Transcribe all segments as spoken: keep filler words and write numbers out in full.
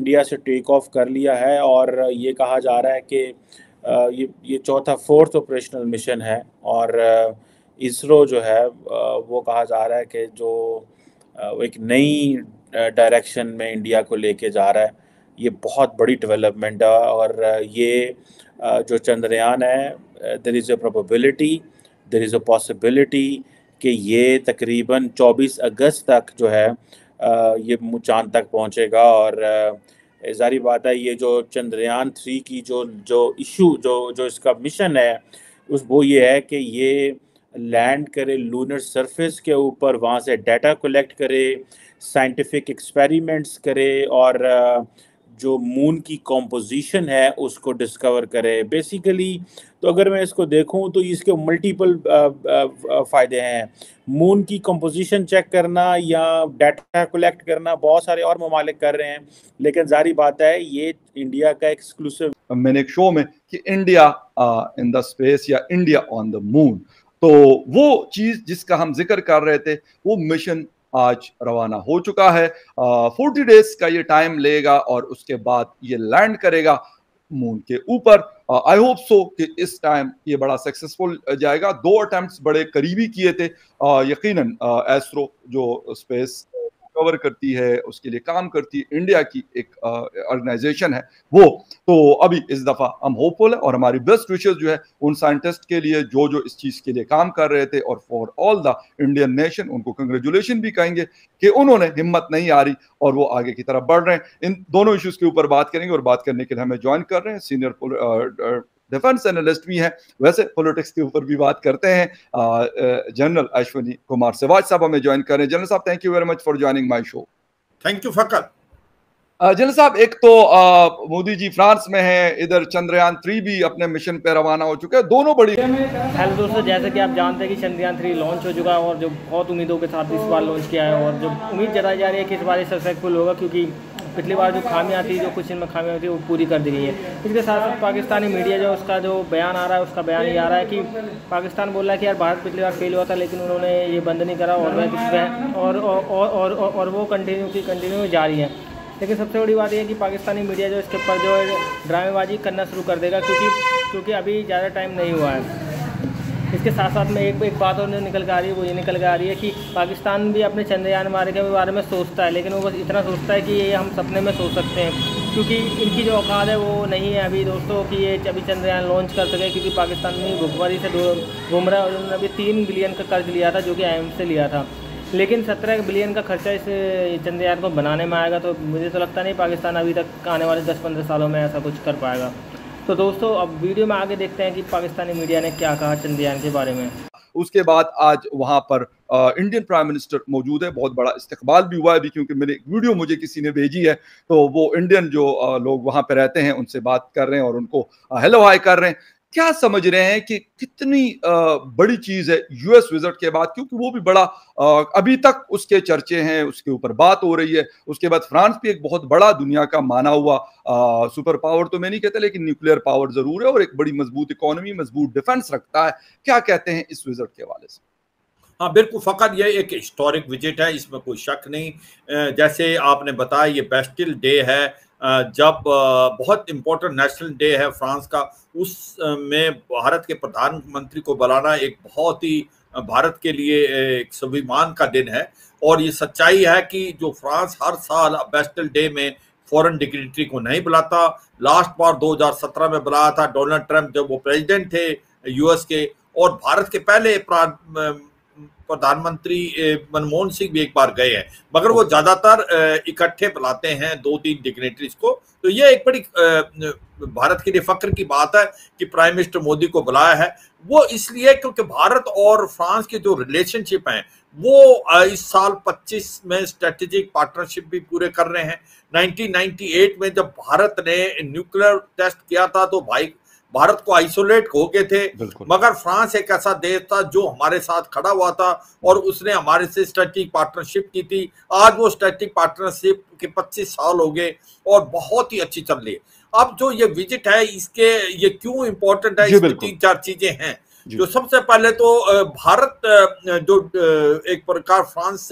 India से take off कर लिया है और ये कहा जा रहा है कि ये ये चौथा फोर्थ ऑपरेशनल मिशन है। और इसरो जो है वो कहा जा रहा है कि जो एक नई डायरेक्शन में इंडिया को लेके जा रहा है। ये बहुत बड़ी डेवलपमेंट है। और ये जो चंद्रयान है, there is a probability, there is a possibility कि ये तकरीबन चौबीस अगस्त तक जो है ये चांद तक पहुंचेगा। और ज़ाहिर बात है, ये जो चंद्रयान थ्री की जो जो इशू जो जो इसका मिशन है उस वो ये है कि ये लैंड करे लूनर सरफेस के ऊपर, वहाँ से डाटा कलेक्ट करे, साइंटिफिक एक्सपेरिमेंट्स करे और जो मून की कॉम्पोजिशन है उसको डिस्कवर करे बेसिकली। तो अगर मैं इसको देखूं तो इसके मल्टीपल फ़ायदे हैं। मून की कॉम्पोजिशन चेक करना या डाटा कलेक्ट करना बहुत सारे और ममालिक कर रहे हैं, लेकिन जारी बात है ये इंडिया का एक्सक्लूसिव। मैंने एक शो में कि इंडिया इन द स्पेस या इंडिया ऑन द मून, तो वो चीज जिसका हम जिक्र कर रहे थे वो मिशन आज रवाना हो चुका है। फोर्टी डेज का ये टाइम लेगा और उसके बाद ये लैंड करेगा मून के ऊपर। आई होप सो कि इस टाइम ये बड़ा सक्सेसफुल जाएगा। दो अटेम्प्ट्स बड़े करीबी किए थे। यकीनन एस्ट्रो जो स्पेस कवर करती है, उसके लिए काम करती है, इंडिया की एक ऑर्गेनाइजेशन है वो, तो अभी इस दफा हम होपफुल है और हमारी बेस्ट विशेस जो है उन साइंटिस्ट के लिए जो जो इस चीज के लिए काम कर रहे थे, और for all the Indian nation उनको कंग्रेचुलेशन भी कहेंगे कि उन्होंने हिम्मत नहीं हारी और वो आगे की तरफ बढ़ रहे हैं। इन दोनों इश्यूज के ऊपर बात करेंगे और बात करने के लिए हमें ज्वाइन कर रहे हैं सीनियर डिफेंस एनालिस्ट भी हैं, वैसे पॉलिटिक्स के ऊपर भी बात करते हैं, जनरल अश्विनी कुमार सिवाज साहब हमें ज्वाइन कर रहे हैं। जनरल साहब, thank you very much for joining my show. Thank you फकत। जनरल साहब, एक तो मोदी जी फ्रांस में हैं, इधर चंद्रयान थ्री भी अपने मिशन पे रवाना हो चुके हैं, दोनों बड़ी। हेलो दोस्तों, जैसे कि आप जानते हैं कि चंद्रयान थ्री लॉन्च हो चुका है और जो बहुत उम्मीदों के साथ इस बार लॉन्च किया है और जो उम्मीद जताई जा रही है कि इस बार सक्सेसफुल होगा, क्योंकि पिछली बार जो खामियां थी, जो कुछ इनमें खामियां थी वो पूरी कर दी गई है। इसके साथ साथ पाकिस्तानी मीडिया जो उसका जो बयान आ रहा है उसका बयान ये आ रहा है कि पाकिस्तान बोल रहा है कि यार भारत पिछली बार फेल हुआ था लेकिन उन्होंने ये बंद नहीं करा और वह और और और और वो कंटिन्यू की कंटिन्यू जारी है। लेकिन सबसे बड़ी बात यह है कि पाकिस्तानी मीडिया जो इसके ऊपर जो ड्रामेबाजी करना शुरू कर देगा, क्योंकि क्योंकि अभी ज़्यादा टाइम नहीं हुआ है। इसके साथ साथ में एक एक बात और निकल के आ रही है, वो ये निकल के आ रही है कि पाकिस्तान भी अपने चंद्रयान मारे के बारे में सोचता है, लेकिन वो बस इतना सोचता है कि ये हम सपने में सोच सकते हैं, क्योंकि इनकी जो औकात है वो नहीं है अभी दोस्तों कि ये अभी चंद्रयान लॉन्च कर सके, क्योंकि पाकिस्तान में भुखमरी से घूम रहा है और उन्होंने अभी तीन बिलियन का कर्ज लिया था जो कि आई एम एफ से लिया था, लेकिन सत्रह बिलियन का खर्चा इस चंद्रयान को बनाने में आएगा। तो मुझे तो लगता नहीं पाकिस्तान अभी तक आने वाले दस पंद्रह सालों में ऐसा कुछ कर पाएगा। तो दोस्तों अब वीडियो में आगे देखते हैं कि पाकिस्तानी मीडिया ने क्या कहा चंद्रयान के बारे में। उसके बाद आज वहां पर इंडियन प्राइम मिनिस्टर मौजूद है, बहुत बड़ा इस्तकबाल भी हुआ है अभी, क्योंकि मैंने एक वीडियो मुझे किसी ने भेजी है, तो वो इंडियन जो आ, लोग वहां पे रहते हैं उनसे बात कर रहे हैं और उनको हेलो हाय कर रहे हैं। क्या समझ रहे हैं कि कितनी आ, बड़ी चीज है यूएस विजिट के बाद, क्योंकि वो भी बड़ा आ, अभी तक उसके चर्चे हैं, उसके ऊपर बात हो रही है। उसके बाद फ्रांस भी एक बहुत बड़ा दुनिया का माना हुआ आ, सुपर पावर तो मैं नहीं कहता, लेकिन न्यूक्लियर पावर जरूर है और एक बड़ी मजबूत इकोनॉमी, मजबूत डिफेंस रखता है। क्या कहते हैं इस विजिट के हवाले से? हाँ बिल्कुल फकत, ये एक हिस्टोरिक विजिट है, इसमें कोई शक नहीं। जैसे आपने बताया ये बेस्टिल डे है, जब बहुत इम्पोर्टेंट नेशनल डे है फ्रांस का, उसमें भारत के प्रधानमंत्री को बुलाना एक बहुत ही भारत के लिए एक स्वाभिमान का दिन है। और ये सच्चाई है कि जो फ्रांस हर साल बेस्टिल डे में फॉरेन डिग्निटरी को नहीं बुलाता। लास्ट बार दो हज़ार सत्रह में बुलाया था डोनाल्ड ट्रंप, जब वो प्रेसिडेंट थे यूएस के, और भारत के पहले प्रधानमंत्री मनमोहन सिंह भी एक बार गए हैं, मगर वो ज्यादातर इकट्ठे बुलाते हैं दो तीन डिग्नेटरीज को। तो ये एक बड़ी भारत के लिए फक्र की बात है कि प्राइम मिनिस्टर मोदी को बुलाया है। वो इसलिए क्योंकि भारत और फ्रांस के जो रिलेशनशिप हैं वो इस साल पच्चीस में स्ट्रेटेजिक पार्टनरशिप भी पूरे कर रहे हैं। नाइनटीन नाइंटी एट में जब भारत ने न्यूक्लियर टेस्ट किया था तो भाई भारत को आइसोलेट हो गए थे, मगर फ्रांस एक ऐसा देश था जो हमारे साथ खड़ा हुआ था और उसने हमारे से स्ट्रेटेजिक पार्टनरशिप की थी। आज वो स्ट्रेटेजिक पार्टनरशिप के पच्चीस साल हो गए और बहुत ही अच्छी चल रही है। अब जो ये विजिट है इसके ये क्यों इम्पोर्टेंट है, इसमें तीन चार चीजें हैं। जो सबसे पहले तो भारत जो एक प्रकार फ्रांस से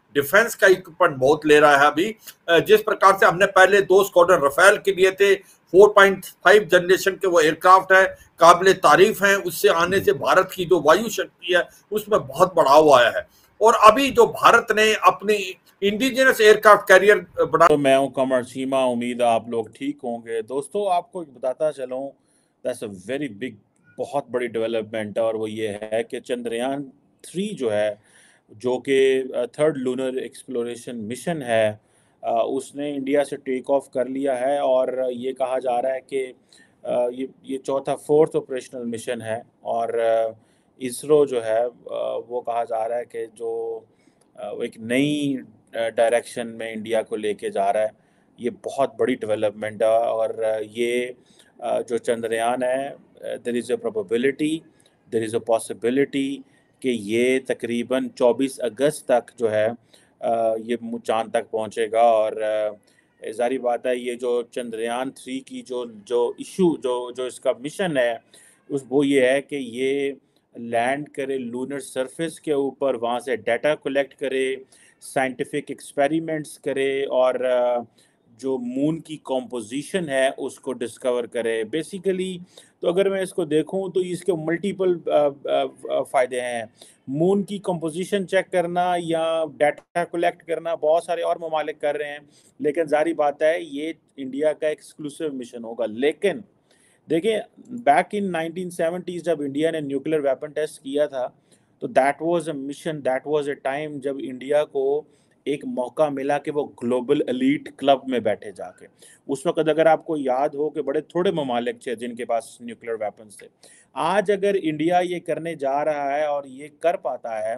डिफेंस का इक्विपमेंट बहुत ले रहा है अभी। जिस प्रकार से हमने पहले दो स्क्वाड्रन रफेल के लिए थे, चार पॉइंट पाँच जनरेशन के वो एयरक्राफ्ट है, काबिल तारीफ है। उससे आने से भारत की जो वायु शक्ति है उसमें बहुत बढ़ाव आया है। और अभी जो भारत ने अपनी इंडिजिनस एयरक्राफ्ट कैरियर बना। तो मैं हूं कमर चीमा, उम्मीद आप लोग ठीक होंगे। दोस्तों आपको बताता चलूं, दैट्स अ वेरी बिग, बहुत बड़ी डेवलपमेंट है, और वो ये है कि चंद्रयान थ्री जो है, जो कि थर्ड लूनर एक्सप्लोरेशन मिशन है, उसने इंडिया से टेक ऑफ कर लिया है। और ये कहा जा रहा है कि ये ये चौथा फोर्थ ऑपरेशनल मिशन है। और इसरो जो है वो कहा जा रहा है कि जो एक नई डायरेक्शन में इंडिया को लेके जा रहा है। ये बहुत बड़ी डेवलपमेंट है। और ये जो चंद्रयान है, there is a probability, there is a possibility कि ये तकरीबन चौबीस अगस्त तक जो है ये चांद तक पहुंचेगा। और ज़ाहिर बात है, ये जो चंद्रयान थ्री की जो जो इशू जो जो इसका मिशन है, उस वो ये है कि ये लैंड करे लूनर सरफेस के ऊपर, वहाँ से डाटा कलेक्ट करे, साइंटिफिक एक्सपेरिमेंट्स करे, और जो मून की कॉम्पोजिशन है उसको डिस्कवर करे बेसिकली। तो अगर मैं इसको देखूं तो इसके मल्टीपल फ़ायदे हैं। मून की कॉम्पोजिशन चेक करना या डाटा कलेक्ट करना बहुत सारे और ममालिक कर रहे हैं, लेकिन जारी बात है ये इंडिया का एक्सक्लूसिव मिशन होगा। लेकिन देखिए, बैक इन नाइनटीन सेवेंटीज़ जब इंडिया ने न्यूक्लियर वेपन टेस्ट किया था, तो that was a mission, that was a time जब इंडिया को एक मौका मिला कि वो ग्लोबल एलीट क्लब में बैठे जाके। उस वक्त अगर आपको याद हो कि बड़े थोड़े ममालिक थे जिनके पास न्यूक्लियर वेपन्स थे। आज अगर इंडिया ये करने जा रहा है और ये कर पाता है,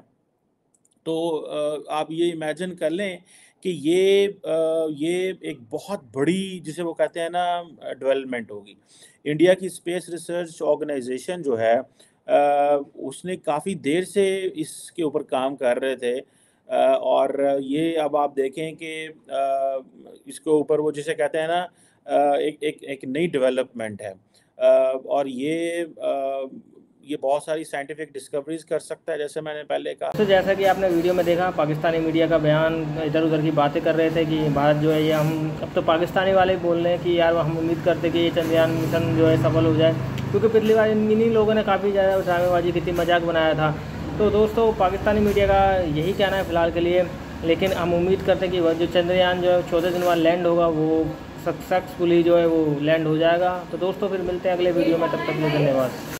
तो आप ये इमेजिन कर लें कि ये ये एक बहुत बड़ी, जिसे वो कहते हैं ना, डेवलपमेंट होगी। इंडिया की स्पेस रिसर्च ऑर्गेनाइजेशन जो है, उसने काफ़ी देर से इसके ऊपर काम कर रहे थे। और ये अब आप देखें कि इसके ऊपर वो जिसे कहते हैं ना, एक एक एक नई डेवलपमेंट है। और ये ये बहुत सारी साइंटिफिक डिस्कवरीज कर सकता है, जैसे मैंने पहले कहा। तो जैसा कि आपने वीडियो में देखा, पाकिस्तानी मीडिया का बयान इधर उधर की बातें कर रहे थे कि भारत जो है ये, हम अब तो पाकिस्तानी वाले बोल रहे हैं कि यार हम उम्मीद करते कि ये चंद्रयान मिशन जो है सफल हो जाए, क्योंकि पिछली बार इन्हीं लोगों ने काफ़ी ज़्यादा ड्रामेबाजी की थी, मजाक बनाया था। तो दोस्तों पाकिस्तानी मीडिया का यही कहना है फ़िलहाल के लिए, लेकिन हम उम्मीद करते हैं कि वह जो चंद्रयान जो है चौदह दिन बाद लैंड होगा, वो सक्सेसफुली जो है वो लैंड हो जाएगा। तो दोस्तों फिर मिलते हैं अगले वीडियो में, तब तक के लिए धन्यवाद।